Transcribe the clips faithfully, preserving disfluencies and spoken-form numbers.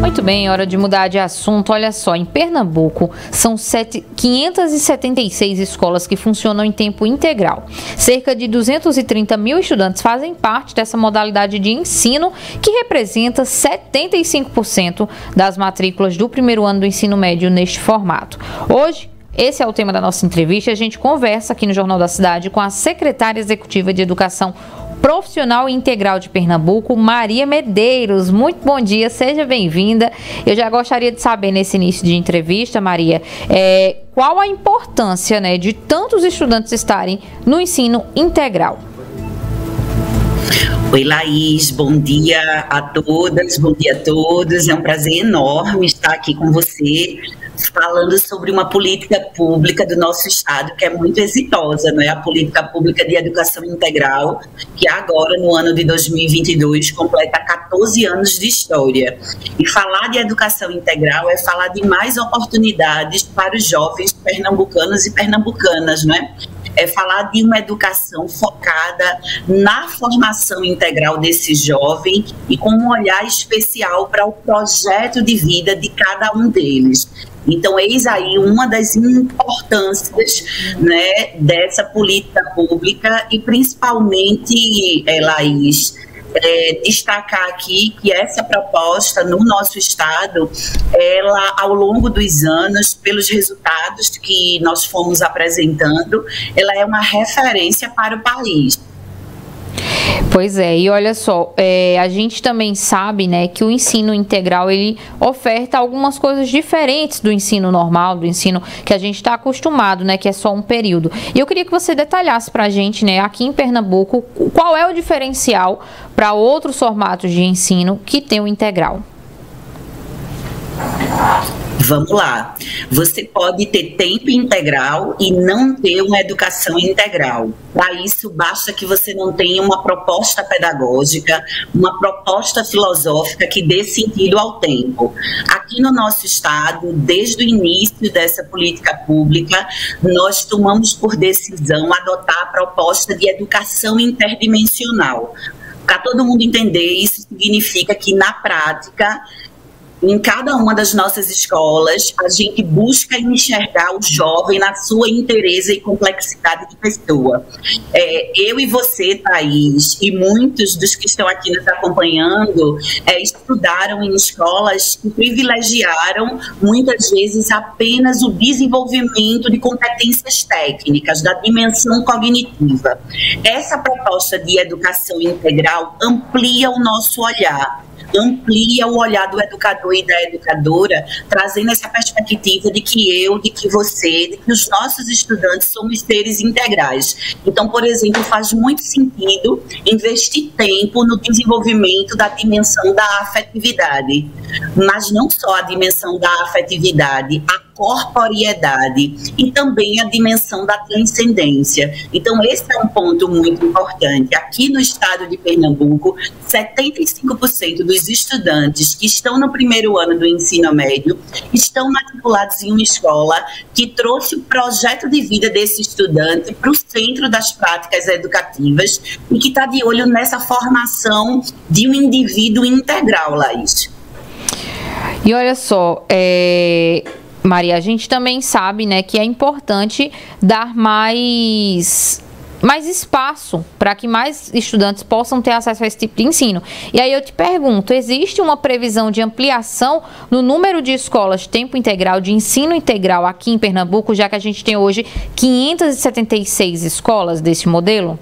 Muito bem, hora de mudar de assunto. Olha só, em Pernambuco são quinhentas e setenta e seis escolas que funcionam em tempo integral. Cerca de duzentos e trinta mil estudantes fazem parte dessa modalidade de ensino, que representa setenta e cinco por cento das matrículas do primeiro ano do ensino médio neste formato. Hoje, esse é o tema da nossa entrevista. A gente conversa aqui no Jornal da Cidade com a secretária executiva de Educação Profissional e Integral de Pernambuco, Maria Medeiros. Muito bom dia, seja bem-vinda. Eu já gostaria de saber, nesse início de entrevista, Maria, é, qual a importância, né, de tantos estudantes estarem no ensino integral? Oi, Laís, bom dia a todas, bom dia a todos. É um prazer enorme estar aqui com você, falando sobre uma política pública do nosso estado que é muito exitosa, não é? A política pública de educação integral, que agora, no ano de dois mil e vinte e dois, completa quatorze anos de história. E falar de educação integral é falar de mais oportunidades para os jovens pernambucanos e pernambucanas, não é? É falar de uma educação focada na formação integral desse jovem e com um olhar especial para o projeto de vida de cada um deles. Então, eis aí uma das importâncias, né, dessa política pública e, principalmente, é, Laís, É, destacar aqui que essa proposta no nosso estado, ela ao longo dos anos, pelos resultados que nós fomos apresentando, ela é uma referência para o país. Pois é, e olha só, é, a gente também sabe, né, que o ensino integral, ele oferta algumas coisas diferentes do ensino normal, do ensino que a gente está acostumado, né, que é só um período. E eu queria que você detalhasse para a gente, né, aqui em Pernambuco, qual é o diferencial para outros formatos de ensino que tem o integral. Vamos lá, você pode ter tempo integral e não ter uma educação integral. Para isso, basta que você não tenha uma proposta pedagógica, uma proposta filosófica que dê sentido ao tempo. Aqui no nosso estado, desde o início dessa política pública, nós tomamos por decisão adotar a proposta de educação interdimensional. Para todo mundo entender, isso significa que, na prática, em cada uma das nossas escolas, a gente busca enxergar o jovem na sua inteireza e complexidade de pessoa. É, eu e você, Thaís, e muitos dos que estão aqui nos acompanhando, é, estudaram em escolas que privilegiaram, muitas vezes, apenas o desenvolvimento de competências técnicas, da dimensão cognitiva. Essa proposta de educação integral amplia o nosso olhar, amplia o olhar do educador e da educadora, trazendo essa perspectiva de que eu, de que você, de que os nossos estudantes somos seres integrais. Então, por exemplo, faz muito sentido investir tempo no desenvolvimento da dimensão da afetividade, mas não só a dimensão da afetividade, a corporeidade e também a dimensão da transcendência. Então, esse é um ponto muito importante. Aqui no estado de Pernambuco, setenta e cinco por cento dos estudantes que estão no primeiro ano do ensino médio estão matriculados em uma escola que trouxe o projeto de vida desse estudante para o centro das práticas educativas e que está de olho nessa formação de um indivíduo integral, Laís. E olha só, é... Maria, a gente também sabe, né, que é importante dar mais, mais espaço para que mais estudantes possam ter acesso a esse tipo de ensino. E aí eu te pergunto, existe uma previsão de ampliação no número de escolas de tempo integral, de ensino integral aqui em Pernambuco, já que a gente tem hoje quinhentas e setenta e seis escolas desse modelo?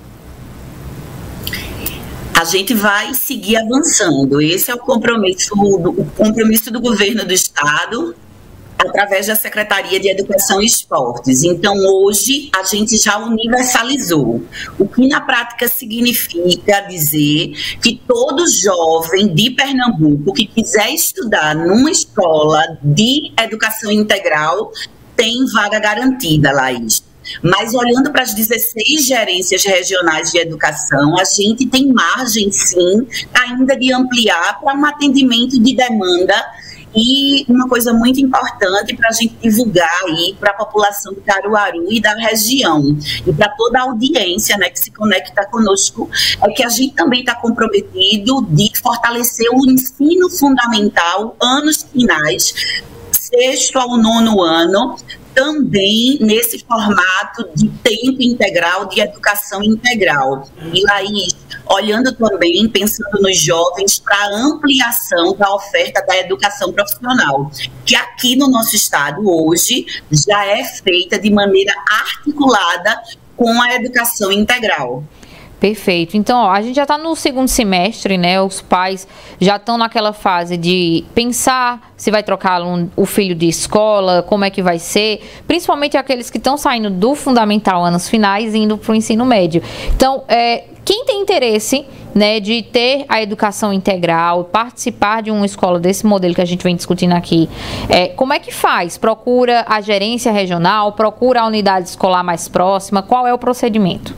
A gente vai seguir avançando. Esse é o compromisso do, o compromisso do governo do estado, através da Secretaria de Educação e Esportes. Então, hoje, a gente já universalizou, o que na prática significa dizer que todo jovem de Pernambuco que quiser estudar numa escola de educação integral tem vaga garantida, Laís. Mas olhando para as dezesseis gerências regionais de educação, a gente tem margem, sim, ainda de ampliar para um atendimento de demanda E uma coisa muito importante para a gente divulgar aí para a população de Caruaru e da região, e para toda a audiência, né, que se conecta conosco, é que a gente também está comprometido de fortalecer o ensino fundamental, anos finais, sexto ao nono ano, também nesse formato de tempo integral, de educação integral. E, Laís, olhando também, pensando nos jovens, para a ampliação da oferta da educação profissional, que aqui no nosso estado, hoje, já é feita de maneira articulada com a educação integral. Perfeito. Então, ó, a gente já está no segundo semestre, né? Os pais já estão naquela fase de pensar se vai trocar o filho de escola, como é que vai ser, principalmente aqueles que estão saindo do fundamental anos finais e indo para o ensino médio. Então, é, quem tem interesse, né, de ter a educação integral, participar de uma escola desse modelo que a gente vem discutindo aqui, é, como é que faz? Procura a gerência regional, procura a unidade escolar mais próxima, qual é o procedimento?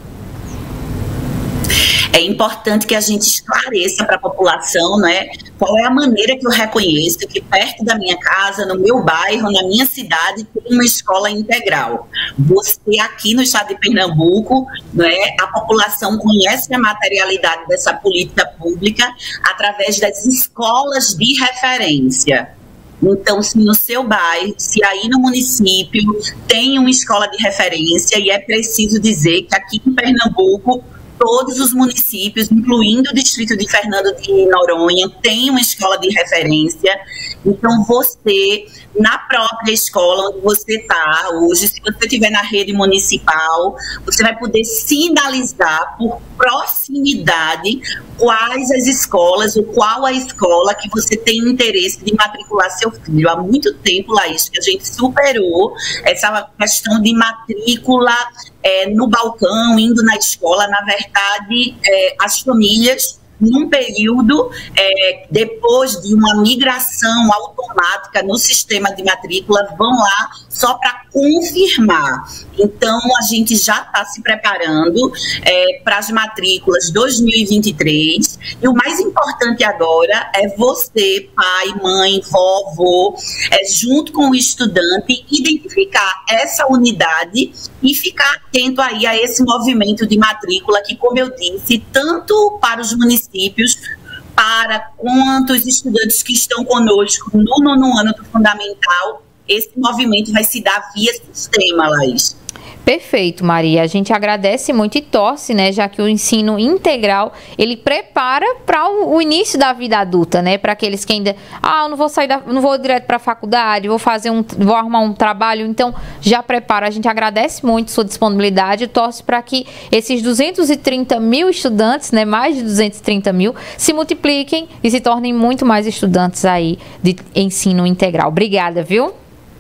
É importante que a gente esclareça para a população, né, qual é a maneira que eu reconheço que perto da minha casa, no meu bairro, na minha cidade, tem uma escola integral. Você aqui no estado de Pernambuco, né, a população conhece a materialidade dessa política pública através das escolas de referência. Então, se no seu bairro, se aí no município tem uma escola de referência, e é preciso dizer que aqui em Pernambuco todos os municípios, incluindo o distrito de Fernando de Noronha, tem uma escola de referência. Então, você, na própria escola onde você está hoje, se você estiver na rede municipal, você vai poder sinalizar por proximidade quais as escolas, ou qual a escola que você tem interesse de matricular seu filho. Há muito tempo, Laís, que a gente superou essa questão de matrícula é, no balcão, indo na escola. Na verdade, é, as famílias, num período, é, depois de uma migração automática no sistema de matrícula, vão lá só para confirmar. Então, a gente já está se preparando é, para as matrículas dois mil e vinte e três. E o mais importante agora é você, pai, mãe, vovô, é, junto com o estudante, identificar essa unidade e ficar atento aí a esse movimento de matrícula que, como eu disse, tanto para os municípios, para quanto os estudantes que estão conosco no nono ano do fundamental, esse movimento vai se dar via sistema, Laís. Perfeito, Maria. A gente agradece muito e torce, né, já que o ensino integral, ele prepara para o, o início da vida adulta, né, para aqueles que ainda, ah, eu não vou sair da, não vou direto para a faculdade, vou fazer um, vou arrumar um trabalho, então já prepara. A gente agradece muito sua disponibilidade e torce para que esses duzentos e trinta mil estudantes, né, mais de duzentos e trinta mil, se multipliquem e se tornem muito mais estudantes aí de ensino integral. Obrigada, viu?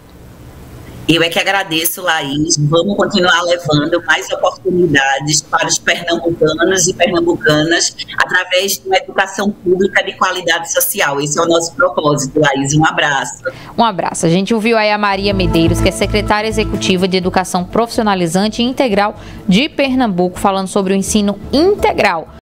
Eu é que agradeço, Laís. Vamos continuar levando mais oportunidades para os pernambucanos e pernambucanas através de uma educação pública de qualidade social. Esse é o nosso propósito, Laís. Um abraço. Um abraço. A gente ouviu aí a Maria Medeiros, que é secretária executiva de Educação Profissionalizante e Integral de Pernambuco, falando sobre o ensino integral.